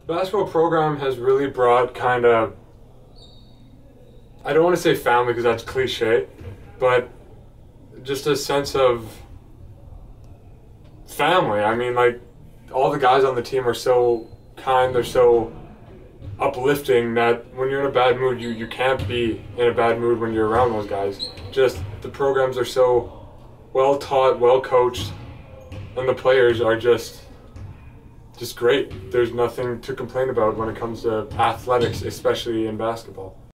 basketball program has really brought kind of, I don't want to say family because that's cliche, but just a sense of family. I mean, like, all the guys on the team are so kind, they're so uplifting that when you're in a bad mood, you can't be in a bad mood when you're around those guys. Just the programs are so well taught, well coached, and the players are just great. There's nothing to complain about when it comes to athletics, especially in basketball.